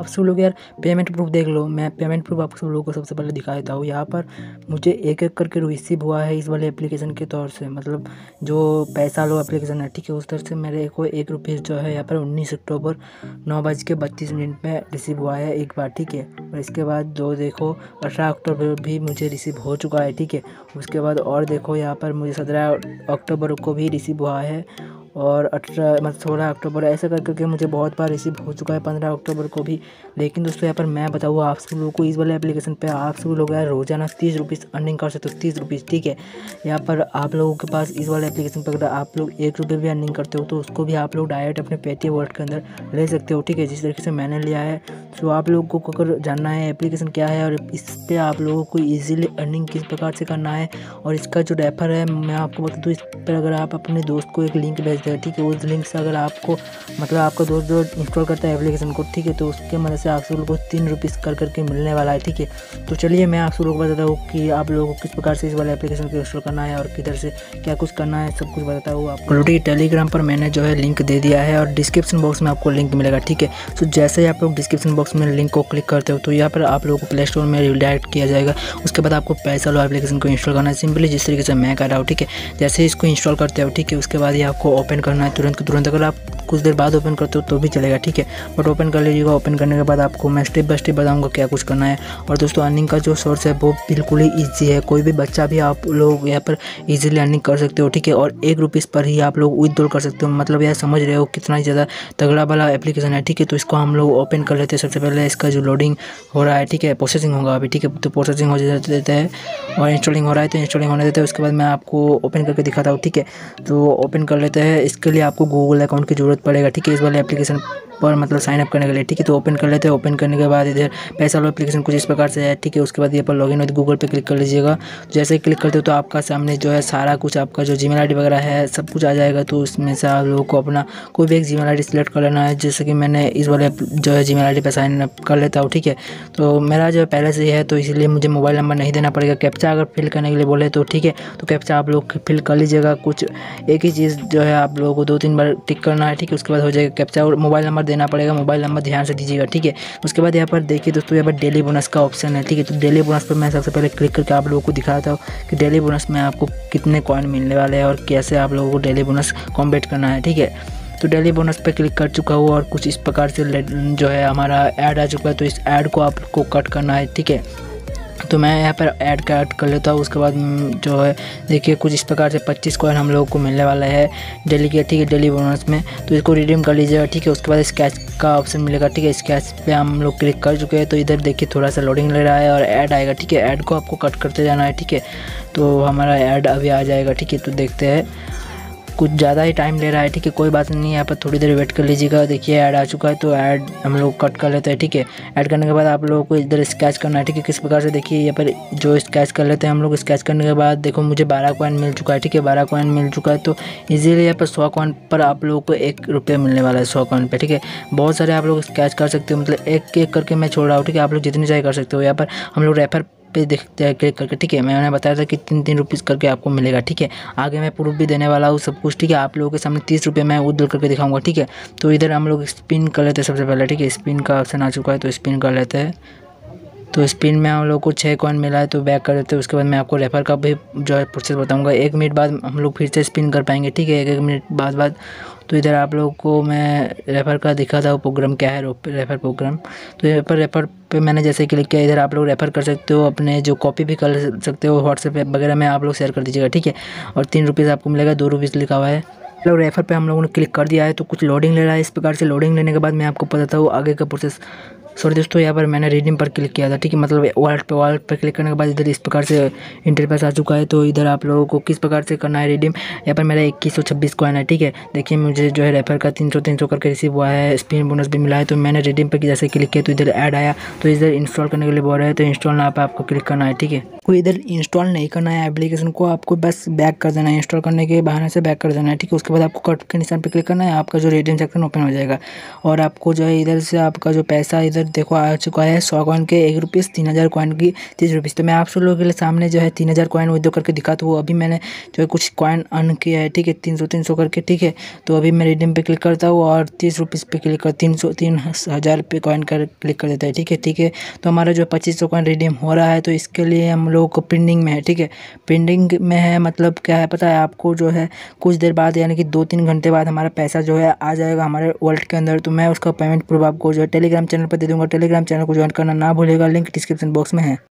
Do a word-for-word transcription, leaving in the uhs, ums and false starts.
सब लोग यार पेमेंट प्रूफ देख लो। मैं पेमेंट प्रूफ आप सब लोगों को सबसे पहले दिखा देता हूँ। यहाँ पर मुझे एक एक करके रिसीव हुआ है इस वाले एप्लीकेशन के तौर से, मतलब जो पैसा लो एप्लीकेशन है, ठीक है, उस तरह से मेरे को एक रुपीज़ जो है यहाँ पर उन्नीस अक्टूबर नौ बज के बत्तीस मिनट में रिसीव हुआ है एक बार, ठीक है। और इसके बाद दो देखो अठारह अक्टूबर भी मुझे रिसीव हो चुका है, ठीक है। उसके बाद और देखो यहाँ पर मुझे सत्रह अक्टूबर को भी रिसीव हुआ है और अठारह मतलब सोलह अक्टूबर ऐसे कर करके मुझे बहुत बार रिसीव हो चुका है, पंद्रह अक्टूबर को भी। लेकिन दोस्तों यहाँ पर मैं बताऊँ आप सब लोगों को, इस वाले एप्लीकेशन पे आप सब लोग यार रोजाना तीस रुपीज़ अर्निंग कर सकते हो, तीस रुपीज़, ठीक है। यहाँ पर आप लोगों के पास इस वाले एप्लीकेशन पर अगर आप लोग एक रुपये भी अर्निंग करते हो तो उसको भी आप लोग डायरेक्ट अपने पेटीएम वॉलेट के अंदर ले सकते हो, ठीक है, जिस तरीके से मैंने लिया है। तो आप लोगों को अगर जानना है एप्लीकेशन क्या है और इस पर आप लोगों को ईजिली अर्निंग किस प्रकार से करना है और इसका जो रेफर है मैं आपको बता दूँ, इस पर अगर आप अपने दोस्त को एक लिंक भेज दें, ठीक है, उस लिंक से अगर आपको मतलब आपका दोस्त जो इंस्टॉल करता है एप्लीकेशन को, ठीक है, तो उसके मदद से आप सब लोगों को तीन रुपीज़ कर करके मिलने वाला है, ठीक है। तो चलिए मैं आप सब लोगों को बताता हूँ कि आप लोगों को किस प्रकार से इस वाले एप्लीकेशन को इंस्टॉल करना है और किधर से क्या कुछ करना है, सब कुछ बताता हूँ आपको। ठीक है, टेलीग्राम पर मैंने जो है लिंक दे दिया है और डिस्क्रिप्शन बॉक्स में आपको लिंक मिलेगा, ठीक है। तो जैसे ही आप लोग डिस्क्रिप्शन बॉक्स में लिंक को क्लिक करते हो तो यहाँ पर आप लोगों को प्ले स्टोर में रिडायरेक्ट किया जाएगा। उसके बाद आपको पैसा लो एप्लीकेशन को इंस्टॉल करना है, सिंपली जिस तरीके से मैं कर रहा हूँ, ठीक है। जैसे ही इसको इंस्टॉल करते हो, ठीक है, उसके बाद ये आपको ओपन करना है तुरंत तुरंत। अगर आप कुछ देर बाद ओपन करते हो तो भी चलेगा, ठीक है, बट ओपन कर लीजिएगा। ओपन करने के बाद आपको मैं स्टेप बाय स्टेप बताऊंगा क्या कुछ करना है। और दोस्तों अर्निंग का जो सोर्स है वो बिल्कुल ही ईजी है, कोई भी बच्चा भी आप लोग यहाँ पर इजीली अर्निंग कर सकते हो, ठीक है। और एक रुपीज़ पर ही आप लोग विथड्रॉल कर सकते हो, मतलब यार समझ रहे हो कितना ही ज़्यादा तगड़ा वाला एप्लीकेशन है, ठीक है। तो इसको हम लोग ओपन कर लेते हैं। सबसे पहले इसका जो लोडिंग हो रहा है, ठीक है, प्रोसेसिंग होगा अभी, ठीक है, तो प्रोसेसिंग हो जाता है और इंस्टॉलिंग हो रहा है तो इंस्टॉलिंग होने देते हैं। उसके बाद मैं आपको ओपन करके दिखाता हूँ, ठीक है। तो ओपन कर लेते हैं। इसके लिए आपको गूगल अकाउंट की ज़रूरत पड़ेगा, ठीक है, इस वाले एप्लीकेशन पर मतलब साइन अप करने के लिए, ठीक है। तो ओपन कर लेते हैं। ओपन करने के बाद इधर पैसा लो एप्लीकेशन कुछ इस प्रकार से है, ठीक है। उसके बाद ये पर लॉगिन होती है, गूगल पे क्लिक कर लीजिएगा। जैसे ही क्लिक करते हो तो आपका सामने जो है सारा कुछ आपका जो जीमेल आईडी वगैरह है सब कुछ आ जाएगा। तो उसमें से आप लोगों को अपना कोई भी एक जीमेल आईडी सिलेक्ट कर लेना है, जैसे कि मैंने इस वाले जो है जीमेल आईडी पे साइन अप कर लेता हूँ, ठीक है। तो मेरा जो है पहले से ही है तो इसलिए मुझे मोबाइल नंबर नहीं देना पड़ेगा। कैप्चा अगर फिल करने के लिए बोले तो ठीक है, तो कैप्चा आप लोग फिल कर लीजिएगा। कुछ एक ही चीज़ जो है आप लोगों को दो तीन बार टिक करना है, ठीक है। उसके बाद हो जाएगा कैप्चा और मोबाइल नंबर देना पड़ेगा। मोबाइल नंबर ध्यान से दीजिएगा, ठीक है। उसके बाद यहाँ पर देखिए दोस्तों, यहाँ पर डेली बोनस का ऑप्शन है, ठीक है। तो डेली बोनस पर मैं सबसे पहले क्लिक करके आप लोगों को दिखाता हूँ कि डेली बोनस में आपको कितने कॉइन मिलने वाले हैं और कैसे आप लोगों को डेली बोनस कॉम्बेट करना है, ठीक है। तो डेली बोनस पे क्लिक कर चुका हूँ और कुछ इस प्रकार से जो है हमारा ऐड आ चुका है। तो इस ऐड को आपको कट करना है, ठीक है। तो मैं यहाँ पर ऐड का ऐड कर लेता हूँ। उसके बाद जो है देखिए कुछ इस प्रकार से पच्चीस कॉइन हम लोगों को मिलने वाला है डेली के, ठीक है, डेली बोनस में। तो इसको रिडीम कर लीजिएगा, ठीक है। उसके बाद स्केच का ऑप्शन मिलेगा, ठीक है। स्केच पे हम लोग क्लिक कर चुके हैं। तो इधर देखिए थोड़ा सा लोडिंग ले रहा है और ऐड आएगा, ठीक है। ऐड को आपको कट करते जाना है, ठीक है। तो हमारा ऐड अभी आ जाएगा, ठीक है। तो देखते हैं, कुछ ज़्यादा ही टाइम ले रहा है, ठीक है, कोई बात नहीं, यहाँ पर थोड़ी देर वेट कर लीजिएगा। देखिए ऐड आ चुका है तो ऐड हम लोग कट कर लेते हैं, ठीक है। ऐड करने के बाद आप लोगों को इधर स्केच करना है, ठीक है। किस प्रकार से देखिए यहाँ पर जो स्केच कर लेते हैं हम लोग। स्केच करने के बाद देखो मुझे बारह कॉइन मिल चुका है, ठीक है, बारह कॉइन मिल चुका है। तो इजीली यहाँ पर सौ कॉइन पर आप लोगों को एक रुपये मिलने वाला है, सौ कॉइन पर, ठीक है। बहुत सारे आप लोग स्केच कर सकते हो, मतलब एक एक करके मैं छोड़ रहा हूँ, ठीक है। आप लोग जितनी चाहे कर सकते हो। यहाँ पर हम लोग रेफर पे देखते हैं क्लिक करके, ठीक है। मैंने बताया था कि तीन तीन रुपीज़ करके आपको मिलेगा, ठीक है। आगे मैं प्रूफ भी देने वाला हूँ सब कुछ, ठीक है। आप लोगों के सामने तीस रुपये मैं उधर करके दिखाऊंगा, ठीक है। तो इधर हम लोग स्पिन कर लेते हैं सबसे पहले, ठीक है। स्पिन का ऑप्शन आ चुका है तो स्पिन कर लेते हैं। तो स्पिन में हम लोग को छः कॉइन मिला है तो बैक कर देते हैं। उसके बाद मैं आपको रेफर का भी जो है प्रोसेस बताऊंगा। एक मिनट बाद हम लोग फिर से स्पिन कर पाएंगे, ठीक है, एक एक मिनट बाद बाद। तो इधर आप लोगों को मैं रेफ़र का दिखा था वो प्रोग्राम क्या है, रेफ़र प्रोग्राम। तो यहाँ पर रेफ़र पे मैंने जैसे क्लिक किया, इधर आप लोग रेफ़र कर सकते हो, अपने जो कॉपी भी कर सकते हो, व्हाट्सएप वगैरह में आप लोग शेयर कर दीजिएगा, ठीक है। और तीन रुपीज़ आपको मिलेगा, दो रुपीज़ लिखा हुआ है। लोग रेफ़र पे हम लोगों ने क्लिक कर दिया है तो कुछ लोडिंग ले रहा है। इस प्रकार से लोडिंग लेने के बाद मैं आपको बताता हूँ आगे का प्रोसेस। सॉरी दोस्तों, यहाँ पर मैंने रिडीम पर क्लिक किया था, ठीक है, मतलब वॉलेट पे वॉलेट पर क्लिक करने के बाद इधर इस प्रकार से इंटरफेस आ चुका है। तो इधर आप लोगों को किस प्रकार से करना है रिडीम। यहाँ पर मेरा इक्कीस सौ छब्बीस कॉइन है, ठीक है। देखिए मुझे जो है रेफर का तीन सौ तीन सौ करके रिसीव हुआ है, स्पिन बोनस भी मिला है। तो मैंने रिडीम पर जैसे क्लिक किया तो इधर ऐड आया। तो इधर इंस्टॉल करने के लिए बोल रहा है तो इंस्टॉल नाउ पे आपको क्लिक करना है, ठीक है। कोई इधर इंस्टॉल नहीं करना है एप्लीकेशन को, आपको बस बैक कर देना है, इंस्टॉल करने के बहाने से बैक कर देना है, ठीक है। उसके बाद आपको कट के निशान पर क्लिक करना है, आपका जो रिडीम सेक्शन ओपन हो जाएगा और आपको जो है इधर से आपका जो पैसा इधर इधर देखो आ चुका है सौ कॉइन के एक रुपीज़, तीन हज़ार कॉइन की तीस रुपीज़। तो मैं आप सब लोगों के लिए सामने जो है तीन हज़ार कॉइन विड्रॉ करके दिखा, तो वो अभी मैंने जो है कुछ कॉइन अर्न किया है, ठीक है, तीन सौ तीन सौ करके, ठीक है। तो अभी मैं रिडीम पे क्लिक करता हूँ और तीस रुपीज़ पे क्लिक कर तीन सौ तीन हज़ार पे कॉइन कर क्लिक कर देता है, ठीक है ठीक है। तो हमारा जो पच्चीस सौ कॉइन रिडीम हो रहा है, तो इसके लिए हम लोगों को पेंडिंग में है, ठीक है, पेंडिंग में है। मतलब क्या है पता है आपको, जो है कुछ देर बाद यानी कि दो तीन घंटे बाद हमारा पैसा जो है आ जाएगा हमारे वॉलेट के अंदर। तो मैं उसका पेमेंट प्रूफ आपको जो है टेलीग्राम चैनल पर दे दूँगा। टेलीग्राम चैनल को ज्वाइन करना ना भूलेगा, लिंक डिस्क्रिप्शन बॉक्स में है।